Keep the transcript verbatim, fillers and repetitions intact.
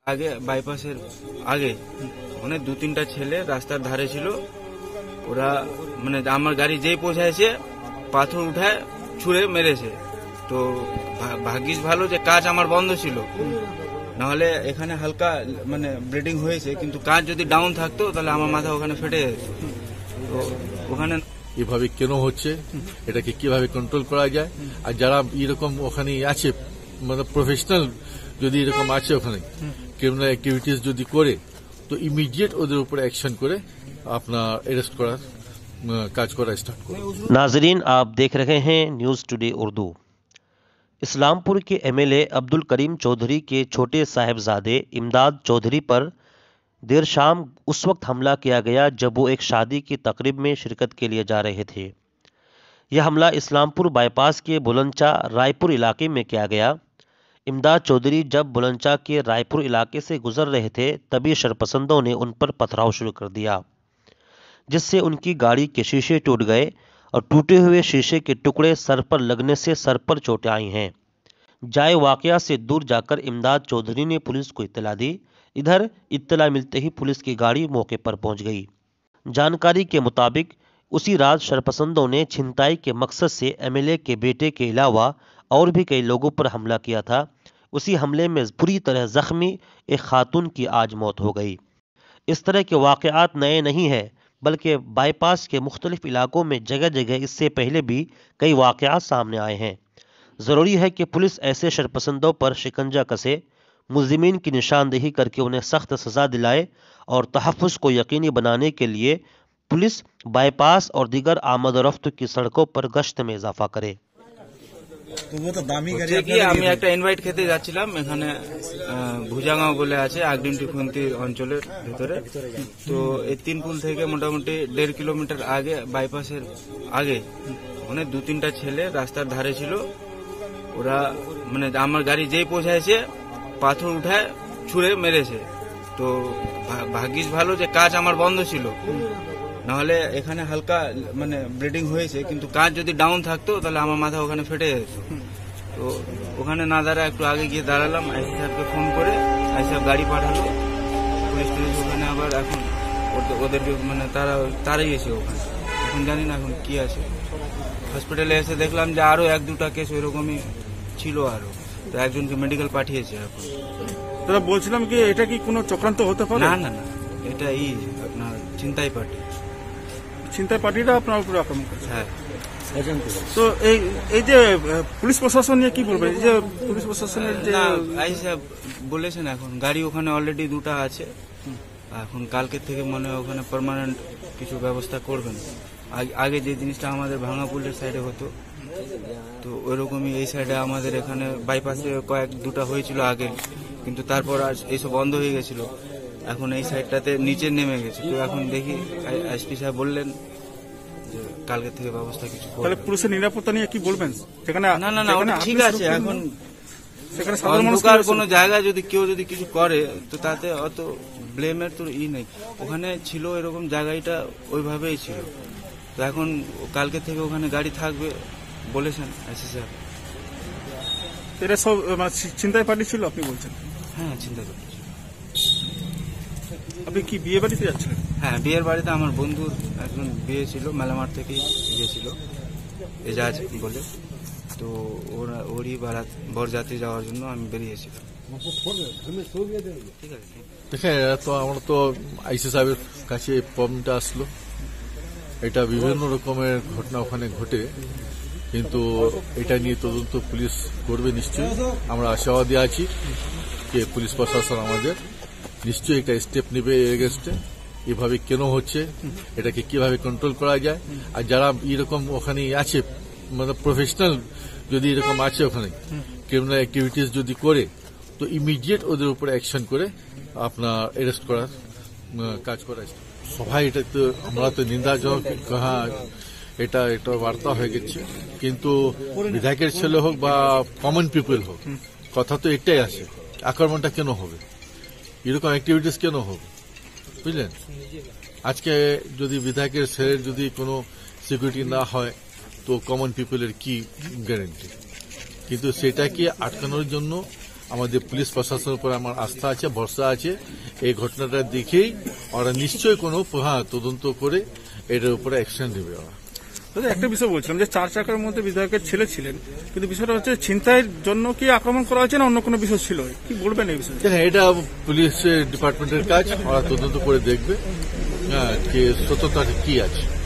আগে বাইপাসের আগে মানে দু তিনটা ছেলে রাস্তার ধারে ছিল, ওরা মানে আমার গাড়ি যেই পৌঁছাইছে পাথর উঠায় ছুঁড়ে মেরেছে। তো ভাগ্যিস ভালো যে কাঁচ আমার বন্ধ ছিল, নাহলে এখানে হালকা মানে ব্লিডিং হয়েছে, কিন্তু কাঁচ যদি ডাউন থাকতো তাহলে আমার মাথা ওখানে ফেটে যেত। তো ওখানে এভাবে কেন হচ্ছে, এটাকে কিভাবে কন্ট্রোল করা যায়, আর যারা এরকম ওখানে আছে মানে প্রফেশনাল যদি এরকম আছে ওখানে ক্রিমিনাল অ্যাক্টিভিটিস যদি করে, তো ইমিডিয়েট ওদের উপরে অ্যাকশন করে আপনার अरेस्ट করার কাজ করা স্টাर्ट करो। नाजरीन, आप देख रहे हैं न्यूज़ टुडे उर्दू। इस्लामपुर के एमएलए अब्दुल करीम चौधरी के छोटे साहिबजादे इमदाद चौधरी पर देर शाम उस वक्त हमला किया गया जब वो एक शादी की तकरीब में शिरकत के लिए जा रहे थे। यह हमला इस्लामपुर बाईपास के बुलंदचा रायपुर इलाके में किया गया। इमदाद चौधरी जब बुलंदचा के रायपुर इलाके से गुजर रहे थे तभी शरपसंदों ने उन पर पथराव शुरू कर दिया, जिससे उनकी गाड़ी के शीशे टूट गए और टूटे हुए शीशे के टुकड़े सर पर लगने से सर पर चोटें आई हैं। जाए वाकया से दूर जाकर इमदाद चौधरी ने पुलिस को इत्तला दी। इधर इत्तला मिलते ही पुलिस की गाड़ी मौके पर पहुंच गई। जानकारी के मुताबिक उसी रात शरपसंदों ने छिनताई के मकसद से एमएलए के बेटे के अलावा और भी कई लोगों पर हमला किया था। उसी हमले में बुरी तरह जख्मी एक खातून की आज मौत हो गई। इस तरह के वाक़यात नए नहीं हैं, बल्कि बाईपास के मुख्तलिफ इलाकों में जगह जगह इससे पहले भी कई वाक़यात सामने आए हैं। ज़रूरी है कि पुलिस ऐसे शरपसंदों पर शिकंजा कसे, मुल्ज़िमीन की निशानदेही करके उन्हें सख्त सज़ा दिलाए और तहफ़्फ़ुज़ को यकीनी बनाने के लिए पुलिस बाईपास और दीगर आमद रफ्त की सड़कों पर गश्त में इजाफा करे। আমি একটা ইনভাইট খেতে যাচ্ছিলাম, এখানে ভুজাগাঁও বলে আছে আগডিমটি খুন্তির অঞ্চলের ভিতরে। তো এই তিন পুল থেকে মোটামুটি দেড় কিলোমিটার আগে বাইপাসের আগে মানে দু তিনটা ছেলে রাস্তার ধারে ছিল, ওরা মানে আমার গাড়ি যেই পৌঁছাইছে পাথর উঠায় ছুঁড়ে মেরেছে। তো ভাগ্যিস ভালো যে কাঁচ আমার বন্ধ ছিল, নাহলে এখানে হালকা মানে ব্লিডিং হয়েছে, কিন্তু কাঁচ যদি ডাউন থাকতো তাহলে আমার মাথা ওখানে ফেটে যেত। তো ওখানে না দাঁড়া একটু আগে গিয়ে দাঁড়ালাম, আইসি সাহেবকে ফোন করে আইসি সাহেব গাড়ি পাঠালো, পুলিশ টুলিশ ওখানে আবার এখন ওদেরকে মানে তারা তারাই এসে ওখানে এখন জানি না এখন কি আছে। হসপিটালে এসে দেখলাম যে আরো এক দুটা কেস ওইরকমই ছিল, আরো তো একজনকে মেডিকেল পাঠিয়েছে এখন। দাদা বলছিলাম কি এটা কি কোনো চক্রান্ত হতে পারে? না না না, এটা এই আপনার ছিনতাই পার্টি ছিনতাই পার্টিটা আপনার উপরে আক্রমণ করেছে। হ্যাঁ। তো এই এই যে পুলিশ প্রশাসন নিয়ে কি বলবেন? এই যে পুলিশ প্রশাসনের যে আইসি সাহেব বলেছেন এখন গাড়ি ওখানে অলরেডি দুটা আছে, এখন কালকে থেকে মনে হয় ওখানে পার্মানেন্ট কিছু ব্যবস্থা করবেন। আগে যে জিনিসটা আমাদের ভাঙা পুলের সাইডে হতো, তো ওইরকমই এই সাইডে আমাদের এখানে বাইপাসে কয়েক দুটা হয়েছিল আগে, কিন্তু তারপর আর এইসব বন্ধ হয়ে গেছিল। এখন এই সাইডটাতে নিচে নেমে গেছে। তো এখন দেখি এসপি সাহেব বললেন যে কালকে থেকে ব্যবস্থা কিছু। তাহলে পুলিশের নিরাপত্তা নিয়ে কি বলবেন? সেখানে না না না ঠিক আছে, এখন সেখানে অন্ধকার কোনো জায়গায় যদি কেউ যদি কিছু করে তো তাতে অত ব্লেমের তো ই নেই। ওখানে ছিল এরকম জায়গাটা ওইভাবেই ছিল। তো এখন কালকে থেকে ওখানে গাড়ি থাকবে বলেছেন এসি সাহেব। এরা সব ছিনতাই পার্টি ছিল আপনি বলছেন? হ্যাঁ ছিনতাই পার্টি। আপনি কি বিয়ে বাড়িতে যাচ্ছিলেন? হ্যাঁ, বিয়ের বাড়িতে আমার বন্ধুর একজন বিয়ে ছিল, মেলামার থেকেই গিয়েছিল এজাজ বলে। তো ওরা ওরই বারাত বরযাত্রী যাওয়ার জন্য আমি বেরিয়েছিলাম। ঠিক আছে, দেখেন তো আমরা তো আইসি সাহেবের কাছে প্রবলেমটা আসলো, এটা বিভিন্ন রকমের ঘটনা ওখানে ঘটে, কিন্তু এটা নিয়ে তদন্ত পুলিশ করবে নিশ্চয়ই। আমরা আশাবাদী আছি যে পুলিশ প্রশাসন আমাদের নিশ্চয়ই একটা স্টেপ নেবে এগেনস্টে। এভাবে কেন হচ্ছে, এটাকে কিভাবে কন্ট্রোল করা যায়, আর যারা এরকম ওখানে আছে মানে প্রফেশনাল যদি এরকম আছে ওখানে ক্রিমিনাল অ্যাক্টিভিটিস যদি করে, তো ইমিডিয়েট ওদের উপরে অ্যাকশন করে আপনার অ্যারেস্ট করার কাজ করা। সবাই এটা তো আমরা তো নিন্দাজনক কাহা এটা একটা বার্তা হয়ে গেছে, কিন্তু বিধায়কের ছেলে হোক বা কমন পিপল হোক, কথা তো এটাই আছে, আক্রমণটা কেন হবে, এরকম অ্যাক্টিভিটিস কেন হবে, বুঝলেন? আজকে যদি বিধায়কের ছেলের যদি কোনো সিকিউরিটি না হয় তো কমন পিপলের কি গ্যারেন্টি? কিন্তু সেটাকে আটকানোর জন্য আমাদের পুলিশ প্রশাসনের উপর আমার আস্থা আছে, ভরসা আছে। এই ঘটনাটা দেখেই ওরা নিশ্চয়ই কোনো হ্যাঁ তদন্ত করে এটার উপরে অ্যাকশন নেবে ওরা। দাদা, একটা বিষয় বলছিলাম যে চার চাকার মধ্যে বিধায়কের ছেলে ছিলেন, কিন্তু বিষয়টা হচ্ছে ছিনতাইয়ের জন্য কি আক্রমণ করা হয়েছে না অন্য কোনো বিষয় ছিল, কি বলবেন এই বিষয়ে? দেখেন, এটা পুলিশ ডিপার্টমেন্টের কাজ, ওরা তদন্ত করে দেখবে হ্যাঁ সত্যতা কি আছে।